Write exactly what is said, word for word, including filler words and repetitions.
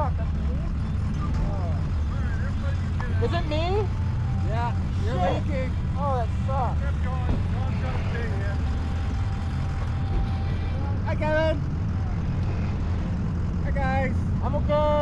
Is it me? Yeah, you're Shit. leaking. Oh, that sucks. Keep going. John's got a thing here. Hi, Kevin. Hi, guys. I'm okay.